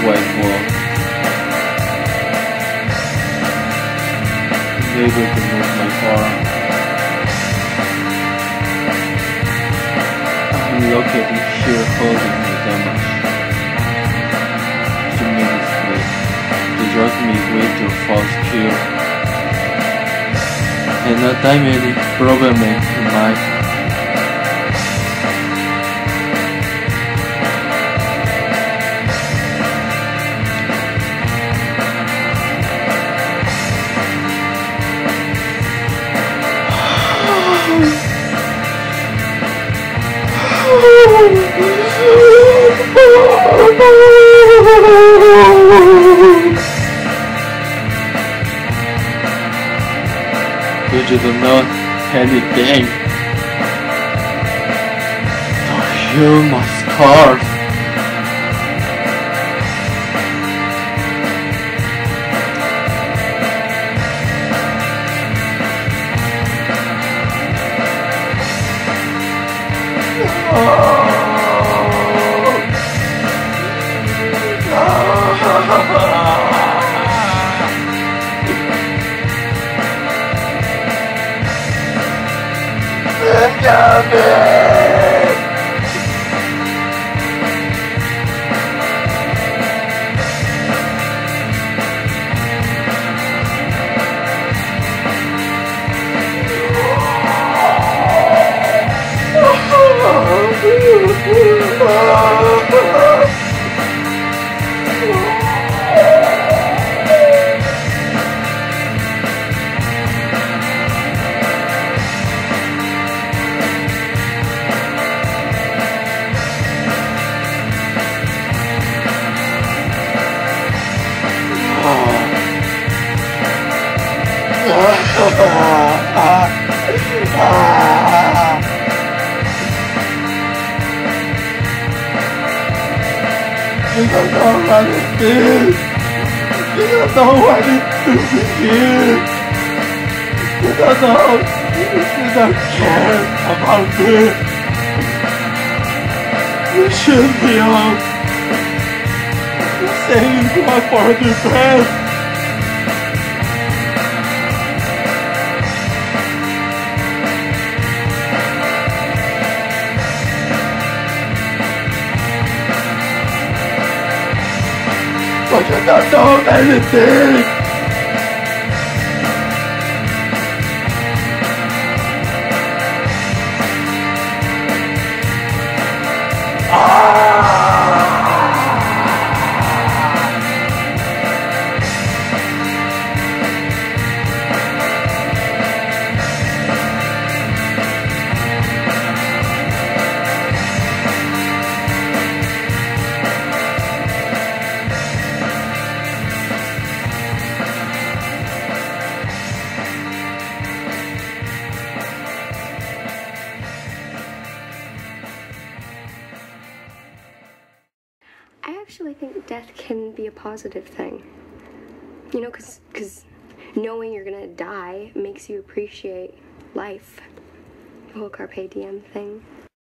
white wall. I'm able to move my arm. I'm located here holding the damage. 2 minutes later, they drug me with your false cure. And not that many problem in my you don't know anything. Don't heal my scars. You don't know what it is. You don't know what it is. You don't know. You don't care about me. You should be on. You're saying what for the best. But you don't know anything! I think death can be a positive thing. You know, because knowing you're gonna die makes you appreciate life. The whole Carpe Diem thing.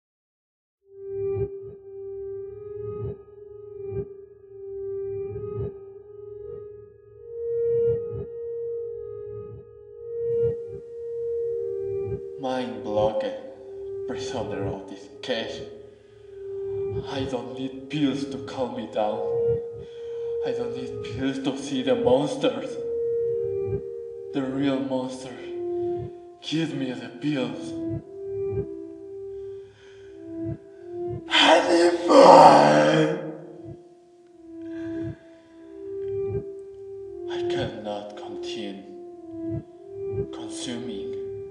Mind blocked, prisoner of this cage. I don't need pills to calm me down. I don't need pills to see the monsters. The real monster. Give me the pills. I need more. I cannot continue consuming.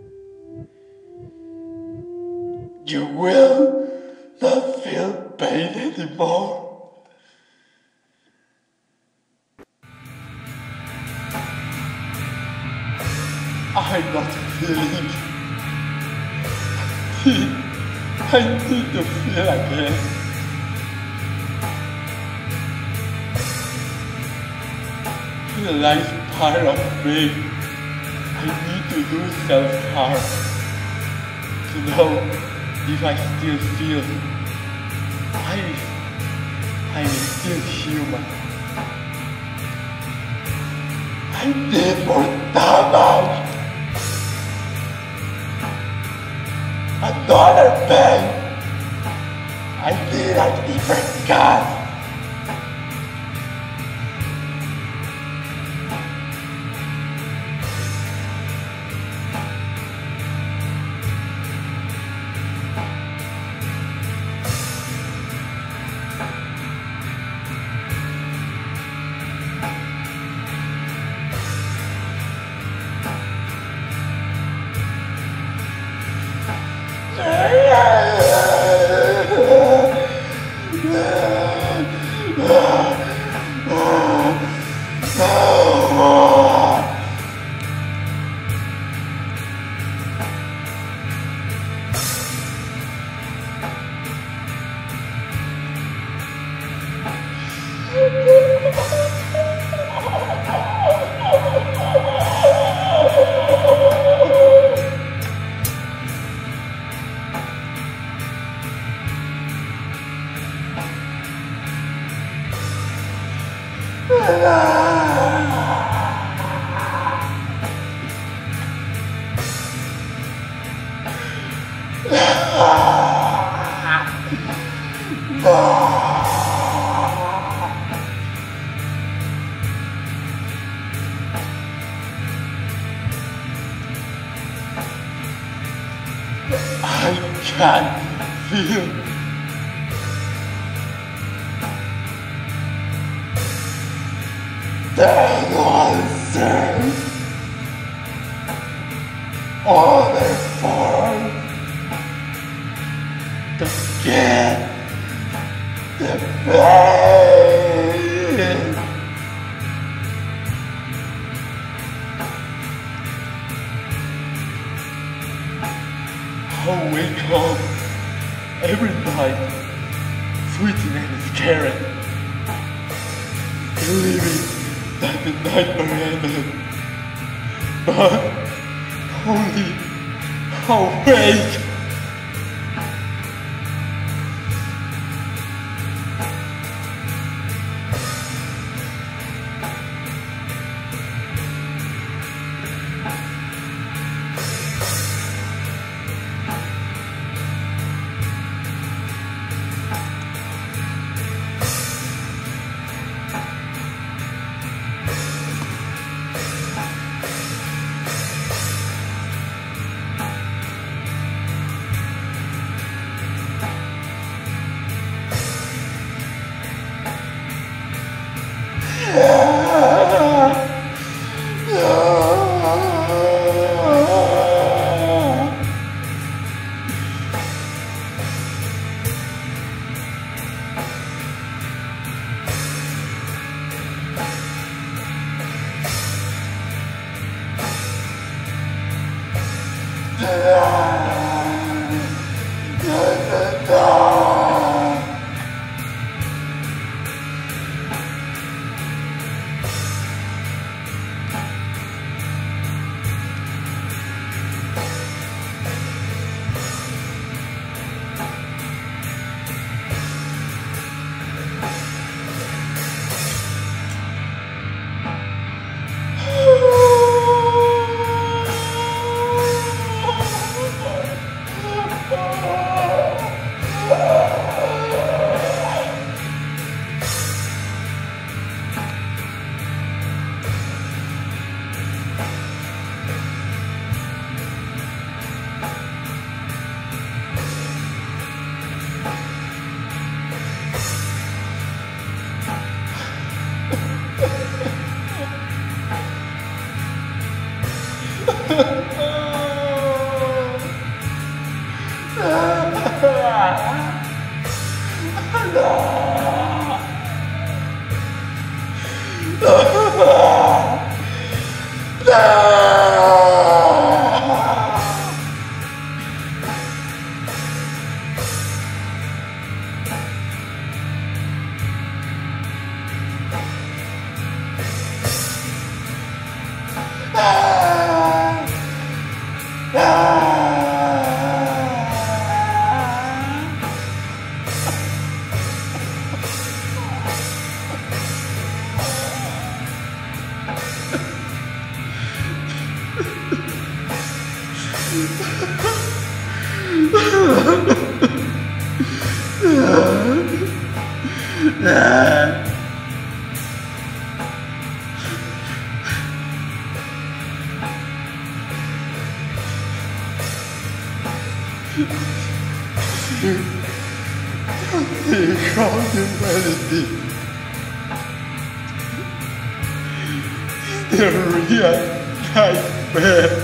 You will not feel pain anymore. I'm not feeling. I need to feel again. Feel like part of me. I need to do self-harm. To know if I still feel I'm still human. I need more damage. Another pain. I need a different gun. The real nightmare.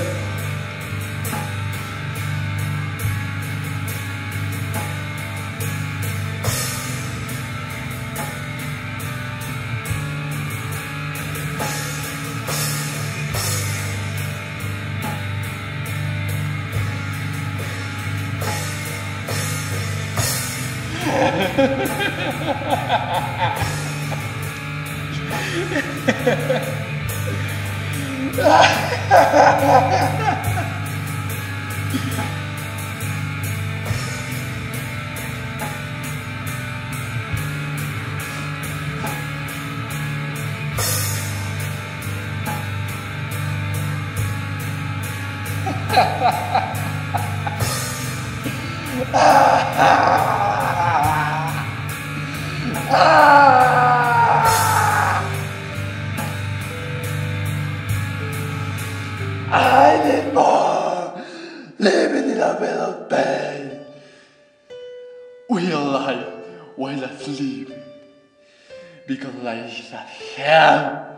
I need more. Living in a bed of pain. We are alive while asleep. Because life is a hell.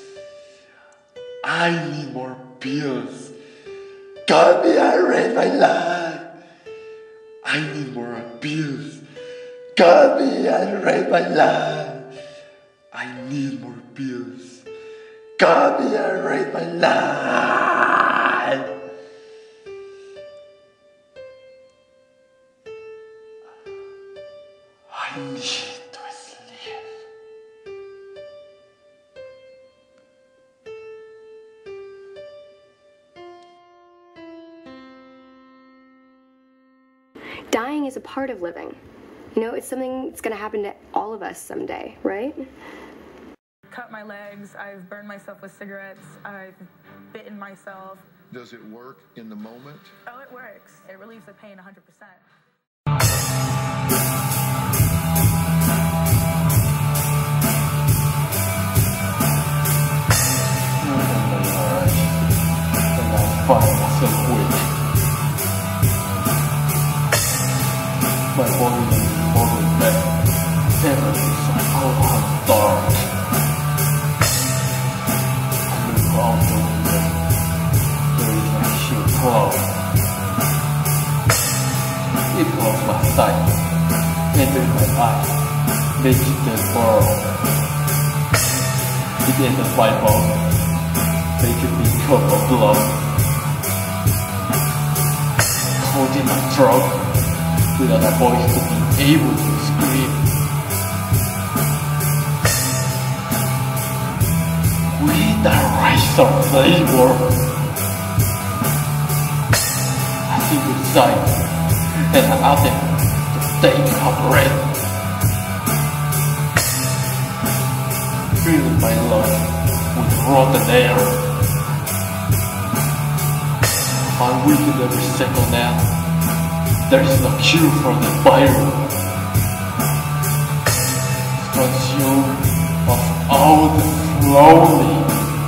I need more pills. Got me, I read my life. I need more pills. Got me, I read my life. I need more pills. Got me, I read my life. I need to sleep. Dying is a part of living. You know, it's something that's gonna happen to all of us someday, right? Cut my legs, I've burned myself with cigarettes, I've bitten myself. Does it work in the moment? Oh, it works. It relieves the pain 100%. My body is falling back. Terror is so cold and dark. I look out the window. There is a sheer cloud. It closed my sight, entered my eyes, making them burn. It entered my body, making me cold of blood. Cold in my throat. Without a voice to be able to scream. We the rise of labor. I think inside and an attempt to take a breath. Filling my lungs with rotten air. I'm weakened every second now. There is no cure for the virus. Consume us out slowly.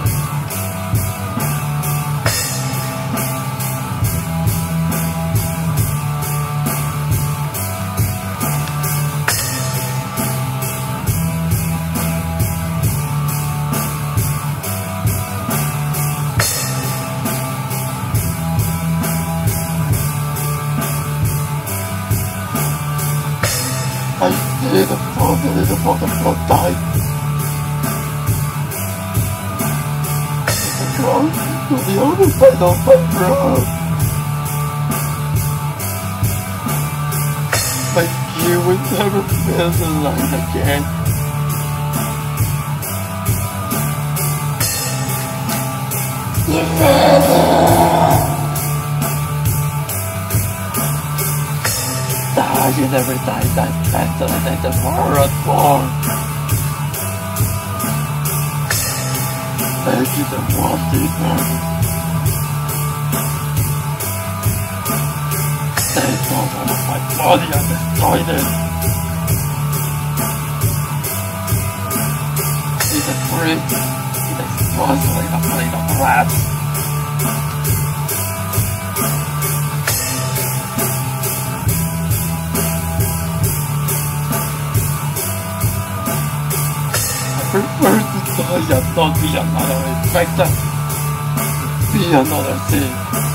I see the bottom die. The ground to the other side of my road. Like you would never feel the light again. The feather! You never died that fast and I the more and more. Thank you the more deeper. Take control of my body and destroy them. It is free. It explodes like a plate of rats. I prefer to die and not be another infected. Be another thing.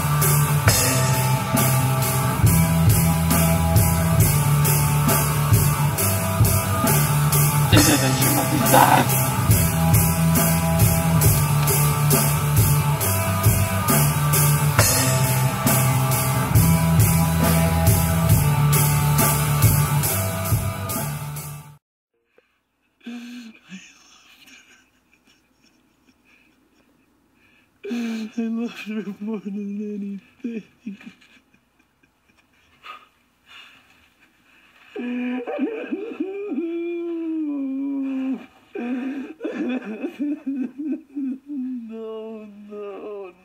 This is a human design. I love her more than anything. No.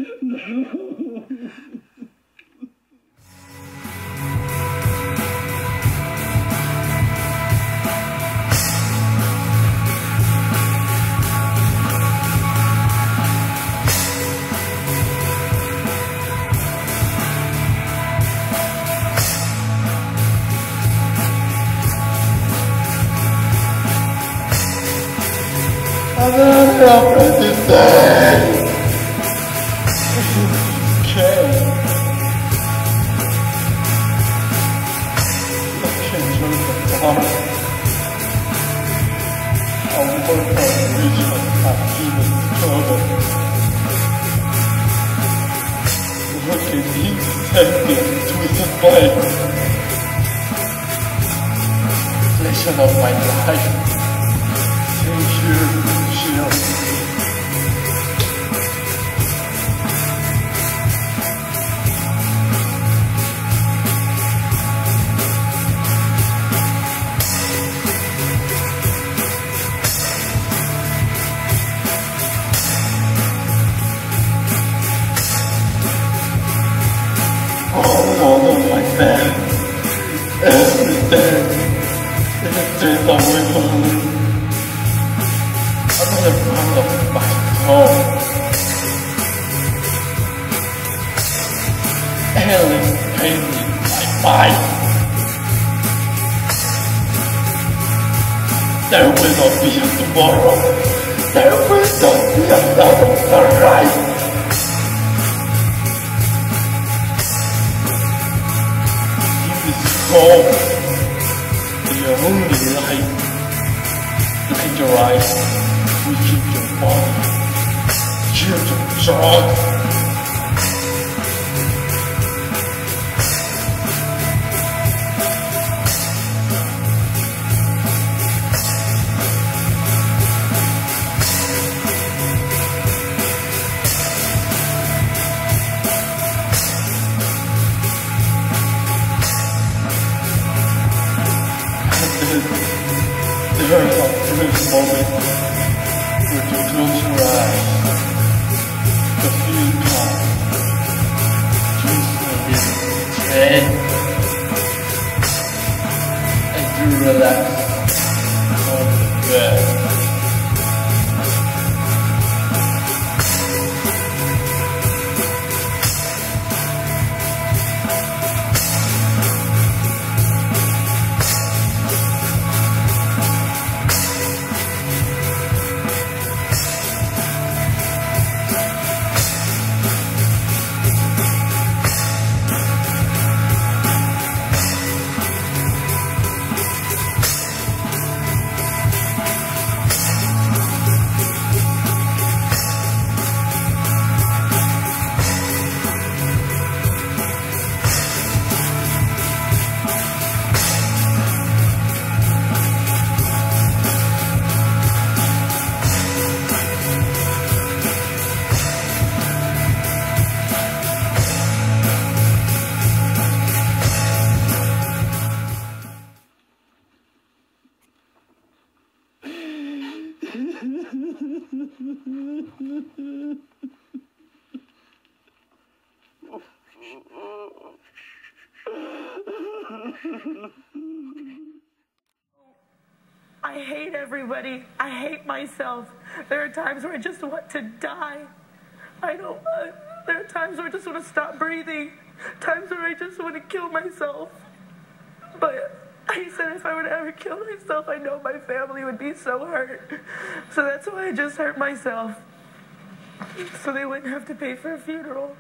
I'm not helping today. Okay. I can enjoy the dark. I'll work on reaching a demon struggle. Look at these sentient twisted blades. Reflection of my life. All of my bed, everything is away from me. Another part of my soul. Hell is pain in my mind. There will not be a tomorrow. There will not be another sunrise. Soul, the only light. Look in your eyes, reaching your body, cheer your jaw. There is a brief moment where you close your eyes, the feel calm, just a little, and you relax on the bed. I hate everybody. I hate myself. There are times where I just want to die. There are times where I just want to stop breathing. Times where I just want to kill myself. But I said if I were to ever kill myself, I know my family would be so hurt. So that's why I just hurt myself. So they wouldn't have to pay for a funeral.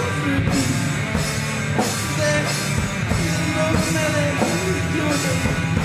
Melody,